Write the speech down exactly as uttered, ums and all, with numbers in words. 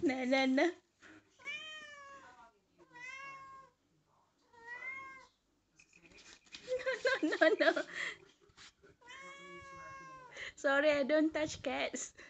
No, no, no. No, no, no. Sorry, I don't touch cats.